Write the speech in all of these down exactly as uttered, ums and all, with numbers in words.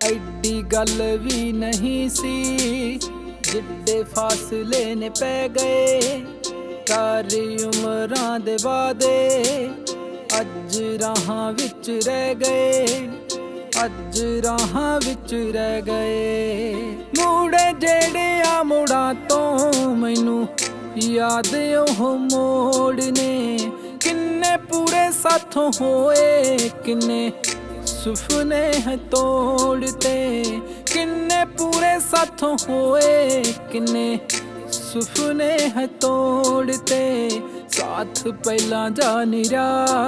ਐਡੀ ਗੱਲ ਵੀ ਨਹੀਂ ਸੀ ਜਿੱਡੇ ਫਾਸਲੇ ਨੇ ਪੈ ਗਏ। ਸਾਰੀ ਉਮਰਾਂ ਦੇ ਵਾਦੇ ਅੱਜ ਰਾਹਾਂ ਵਿੱਚ ਰਹਿ ਗਏ, ਅੱਜ ਰਾਹਾਂ ਵਿੱਚ ਰਹਿ ਗਏ। ਮੂੜੇ ਜਿਹੜੇ ਆ ਮੁੜਾਂ ਤੋਂ ਮੈਨੂੰ याद ओह मोड़ ने, किन्ने पूरे साथों होए किन्ने सुपने हैं तोड़ते। किन्ने पूरे साथों होए किन्ने सुपने हैं तोड़ते। साथ पहला जा निरा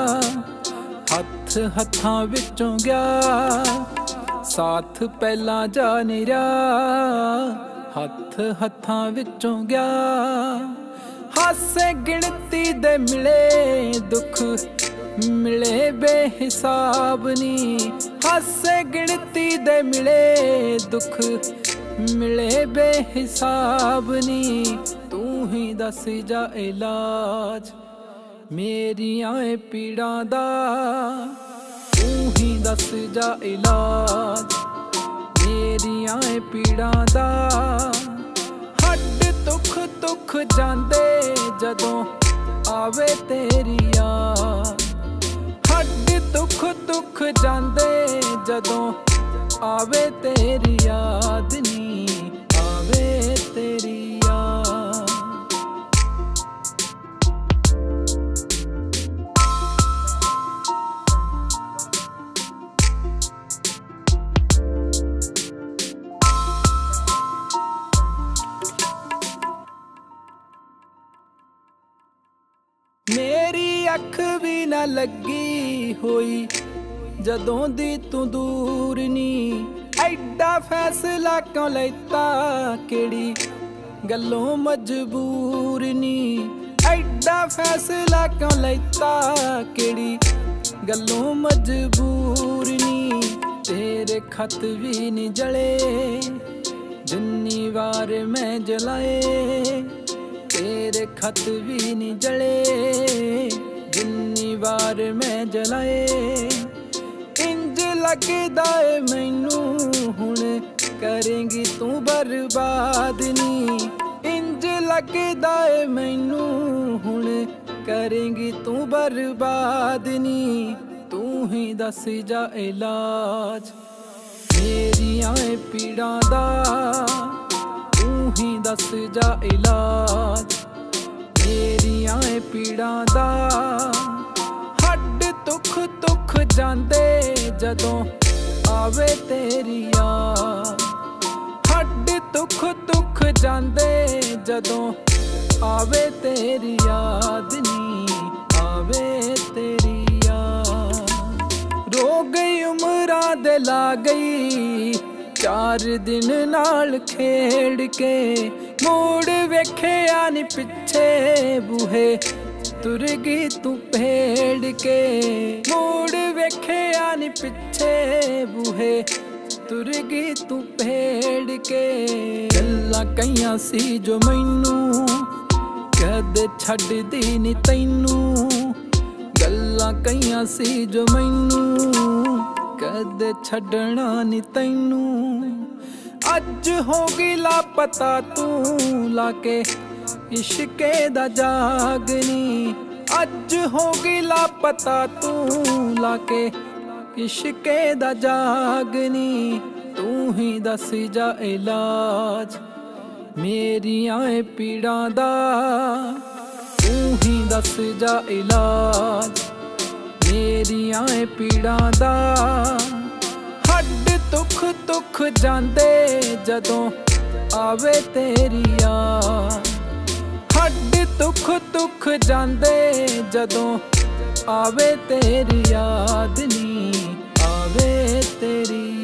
हथ हथां विचों गया, साथ पहला जा निरा हथ हथां विचों गया। हासे गिणती दे मिले दुख मिले बेहिसाब नी, हासे गिणती दे मिले दुख मिले बेहिसाब नी। तू ही दस जा इलाज मेरियां पीड़ां दा, तू ही दस जा इलाज मेरियां पीड़ां दा। हड्ड दुख दुख जांदे जदों आवे तेरी याद, हड्ड दुख दुख जांदे जदों आवे तेरी याद नी, आवे तेरी याद। मेरी अख भी ना लगी होई जदों दी तू दूर नी। ऐडा फैसला क्यों लैता केड़ी गल्लों मजबूर नी। ऐडा फैसला क्यों लैता केड़ी गल्लों मजबूर नी। तेरे खत भी नहीं जले जिन्नी वार मैं जलाए, तेरे खत भी नहीं जले जिन्नी बार मैं जलाए। इंज लगदा है मैनू हुण करेंगी तू बर्बाद नी, इंज लगदा है मैनू हुण करेंगी तू बर्बाद नी। तू ही दस जा इलाज मेरियां पीड़ां दा, तू ही दस जा इलाज मेरियां पीड़ां दा। हड्ड दुख दुख जांदे जदों आवे तेरी याद, हड्ड दुख दुख जांदे जदों आवे तेरी याद नी, आवे तेरी याद। रो गई उमरां दे ला गई चार दिन नाल खेड़ के। मोड़ वेखिया नी पिछे बूहे तुर गई तू भेड़ के। मोड़ वेखिया नी पिछे बूहे तुर गई तू भेड़ के। गल्लां कईयां सी जो मैनू कदे छड्डदी नी तैनू, गल्लां कईयां सी जो मैनू कदे छड्डना नी तैनू। अज होगी लापता तू लाके इश्के दा जागनी, अज होगी लापता तू लाके इश्के दा जागनी। तू ही दस जा इलाज मेरियां पीड़ां दा, तू ही दस जा इलाज मेरियां पीड़ां दा। हड्ड दुख दुख जांदे जदों आवे तेरी याद, हड्ड दुख दुख जांदे जदों आवे तेरी याद नी, आवे तेरी